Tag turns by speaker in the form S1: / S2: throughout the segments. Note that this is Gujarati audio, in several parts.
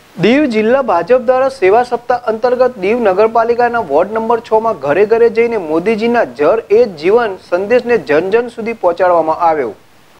S1: દીવ જિલ્લા ભાજપ દ્વારા સેવા સપ્તાહ અંતર્ગત દીવ નગરપાલિકાના વોર્ડ નંબર 6 માં ઘરે ઘરે જઈને મોદીજીના જળ એ જ જીવન સંદેશને જન જન સુધી પહોંચાડવામાં આવ્યો।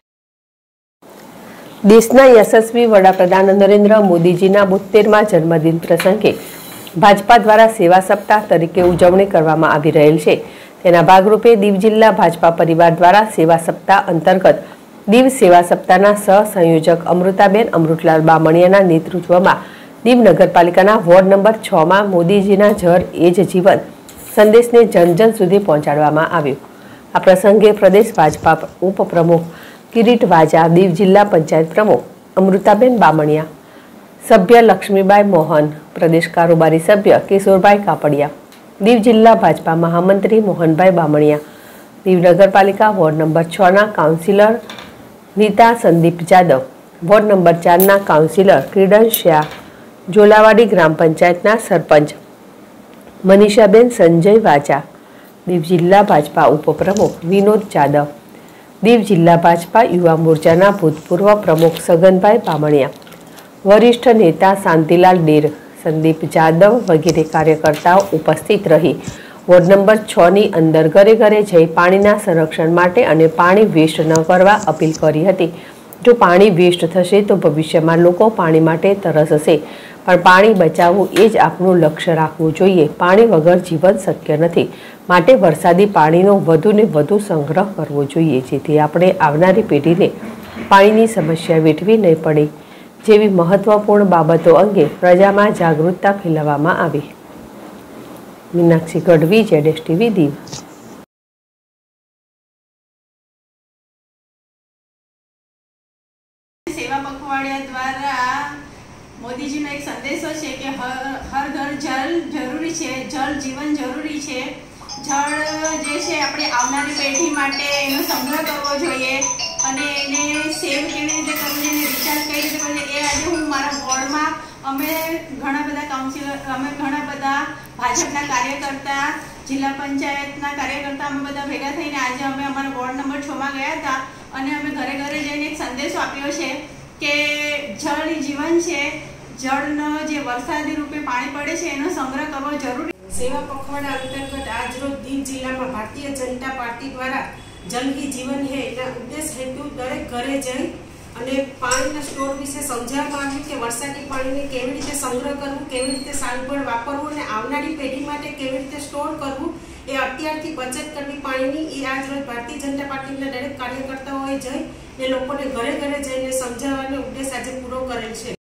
S2: દેશના યશસ્વી વડાપ્રધાન નરેન્દ્ર મોદીજીના 72મા જન્મદિન પ્રસંગે ભાજપા દ્વારા સેવા સપ્તાહ તરીકે ઉજવણી કરવામાં આવી રહેલ છે। તેના ભાગરૂપે દીવ જિલ્લા ભાજપા પરિવાર દ્વારા સેવા સપ્તાહ અંતર્ગત દીવ સેવા સપ્તાહના સહસંયોજક અમૃતાબેન અમૃતલાલ બામણિયાના નેતૃત્વમાં દીવ નગરપાલિકાના વોર્ડ નંબર 6 માં મોદીજીના જળ એ જ જીવન સંદેશને જન જન સુધી પહોંચાડવામાં આવ્યો। આ પ્રસંગે પ્રદેશ ભાજપા ઉપપ્રમુખ કિરીટ વાજા, દીવ જિલ્લા પંચાયત પ્રમુખ અમૃતાબેન બામણિયા, સભ્ય લક્ષ્મીબાઈ મોહન, પ્રદેશ કારોબારી સભ્ય કિશોરભાઈ કાપડિયા, દીવ જિલ્લા ભાજપા મહામંત્રી મોહનભાઈ બામણિયા, દીવ નગરપાલિકા વોર્ડ નંબર 6ના councillor Nita Sandeep Jadav, ward number 4ના કાઉન્સિલર કિરણ શાહ, જોલાવાડી ગ્રામ પંચાયતના સરપંચ મનીષાબેન સંજય વાજા, દીવ જિલ્લા ભાજપા ઉપપ્રમુખ વિનોદ જાદવ, દીવ જિલ્લા ભાજપા યુવા મોરચાના ભૂતપૂર્વ પ્રમુખ સગનભાઈ બામણિયા, વરિષ્ઠ નેતા શાંતિલાલ ડેર, સંદીપ જાદવ વગેરે કાર્યકર્તાઓ ઉપસ્થિત રહી વોર્ડ નંબર 6ની અંદર ઘરે ઘરે જઈ પાણીના સંરક્ષણ માટે અને પાણી વેસ્ટ ન કરવા અપીલ કરી હતી। જો પાણી વેસ્ટ થશે તો ભવિષ્યમાં લોકો પાણી માટે તરસશે, પણ પાણી બચાવવું એ જ આપણું લક્ષ્ય રાખવું જોઈએ। પાણી વગર જીવન શક્ય નથી, માટે વરસાદી પાણીનો વધુને વધુ સંગ્રહ કરવો જોઈએ, જેથી આપણે આવનારી પેઢીને પાણીની સમસ્યા વેઠવી નહીં પડે જેવી મહત્વપૂર્ણ બાબતો અંગે પ્રજામાં જાગૃતતા ફેલાવવામાં આવી। મીનાક્ષી ગઢવી, ZSTV દીવ।
S3: સેવા પખવાડિયા દ્વારા મોદીજીનો એક સંદેશો છે કે હર ઘર જલ જરૂરી છે, જળ જીવન જરૂરી છે। જળ જે છે આપણે આવનારી પેઢી માટે એનો સંગ્રહ કરવો જોઈએ અને એને સેવ કેવી રીતે કરવું જોઈએ, રિચાર્જ કઈ રીતે કરવું જોઈએ, એ આજે હું મારા વોર્ડમાં અમે ઘણા બધા કાઉન્સિલર, અમે ઘણા બધા ભાજપના કાર્યકર્તા, જિલ્લા પંચાયતના કાર્યકર્તા અમે બધા ભેગા થઈને આજે અમે અમારા વોર્ડ નંબર 6માં ગયા હતા અને અમે ઘરે ઘરે જઈને એક સંદેશો આપ્યો છે કે જળ જીવન છે, જળનો જે વરસાદી રૂપે પાણી પડે છે એનો સંગ્રહ કરવો જરૂરી।
S4: સેવા પખવાડા અંતર્ગત આજરોજ દીવ જિલ્લામાં ભારતીય જનતા પાર્ટી દ્વારા જલ હી જીવન હે એના ઉદ્દેશ હેતુ દરેક ઘરે જઈ અને પાણીના સ્ટોર વિશે સમજાવવામાં આવ્યું કે વરસાદી પાણીને કેવી રીતે સંગ્રહ કરવું, કેવી રીતે સાલભર વાપરવું અને આવનારી પેઢી માટે કેવી રીતે સ્ટોર કરવું, એ અત્યારથી બચત કરવી પાણીની, એ આજરોજ ભારતીય જનતા પાર્ટીના દરેક કાર્યકર્તાઓએ જઈ ને લોકોને ઘરે ઘરે જઈને સમજાવવાનો ઉદ્દેશ આજે પૂરો કરેલ છે।